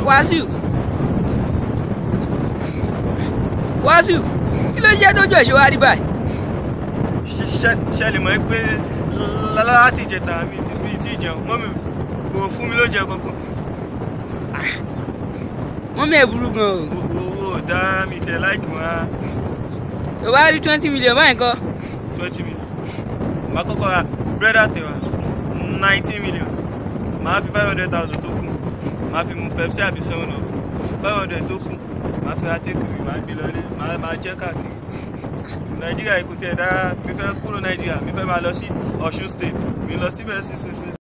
Wàsíù kí ló jẹ́ tójú ẹ̀ ṣe wá rí báyìí. ṣẹlẹ̀ mọ́ pé láti ìjẹta mi ti jẹun mọ́mì kò fún mi lóúnjẹ kankan. mọ́mì ẹ̀ burú gan o. owó dá mi tẹ láìkì wọn á. tó bá rí 20 million báyìí kọ́. 20 million màá kọ́kọ́ ra bírẹ́dà tẹ̀wá 19 million màá fi 500,000 tó kù màá fi mu Pepsi àbí 7up 500 tó kù màá fi àtẹkùrì màá gbé lọlé màá jẹ káàkiri. Nàìjíríà kò tiẹ̀ dára mi fẹ́ kúrò Nàìjíríà mi fẹ́ máa lọ sí Ọ̀ṣun state mi lọ síbẹ̀ sí.